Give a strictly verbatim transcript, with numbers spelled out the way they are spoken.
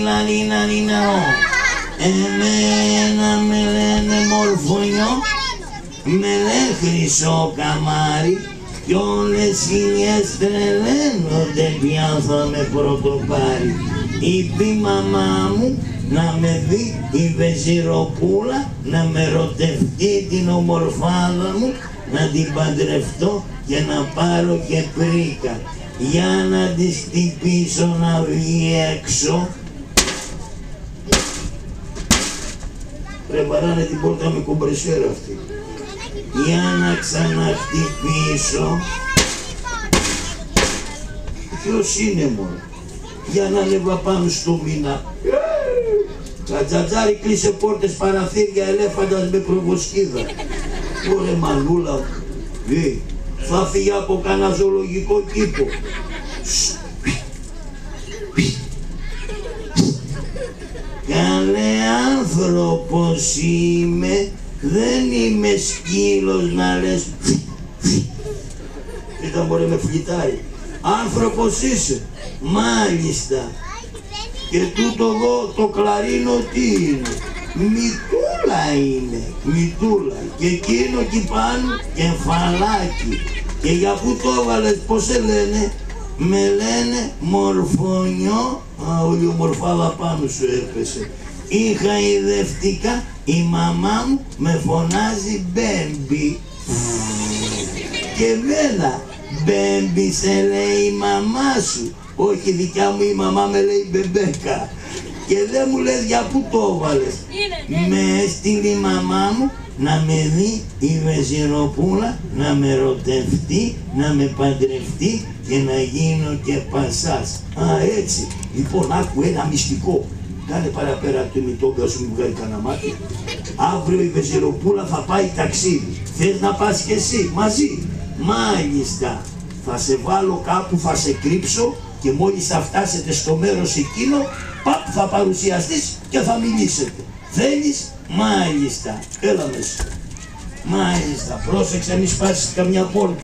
λαλιναριναό. Εμένα με λένε Μορφωνιό, με λένε Χρυσό Καμάρι κι όλες οι νιές τρελαίνονται πια θα με πρωτοπάρει. Είπε η μαμά μου να με δει η Βεζιροπούλα, να με ρωτευτεί την ομορφάδα μου, να την παντρευτώ και να πάρω και πρίκα. Για να τη χτυπήσω να βγει έξω. Πρεπαράνε την πόρτα με κομπρεσέρα αυτή. Για να ξαναχτυπήσω. Ποιος είναι μόνο. Για να ανέβα πάνω στο μήνα. Κατζατζάρι κλείσε πόρτες, παραθύρια, ελέφαντας με προβοσκίδα. Ωρε μανούλα μου. Ε, θα φύγει από κανένα ζωολογικό κήπο. Καλέ άνθρωπος είμαι, δεν είμαι σκύλος να λες. Κοίτα μωρέ με φλιτάρι. Άνθρωπος είσαι, μάλιστα. Και τούτο εδώ το κλαρίνο τι είναι. Μητούλα είναι, μητούλα. Και εκείνο εκεί πάνω κεφαλάκι. Και για πού το έβαλες, πώς σε λένε. Με λένε Μορφωνιό. Α, όλη η ομορφάδα πάνω σου έπεσε. Είχα ιδευτικά, η μαμά μου με φωνάζει Μπέμπι. Και εμένα Μπέμπι σε λέει η μαμά σου. Όχι, δικιά μου η μαμά με λέει Μπεμπέκα. Και δεν μου λες για πού το έβαλες. Με έστειλε η μαμά μου να με δει η Βεζιροπούλα, να με ρωτευτεί, να με παντρευτεί και να γίνω και πασάς. Α, έτσι. Λοιπόν, άκου ένα μυστικό. Κάνε παραπέρα από το μητόγκα σου, μου βγάλει κανένα μάτι. Αύριο η Βεζιροπούλα θα πάει ταξίδι. Θες να πας και εσύ, μαζί. Μάλιστα. Θα σε βάλω κάπου, θα σε κρύψω και μόλις θα φτάσετε στο μέρος εκείνο, παπ, θα παρουσιαστείς και θα μιλήσετε. Θέλεις? Μάλιστα. Έλα μέσα. Μάλιστα. Πρόσεξε μη σπάσεις καμιά πόρτα.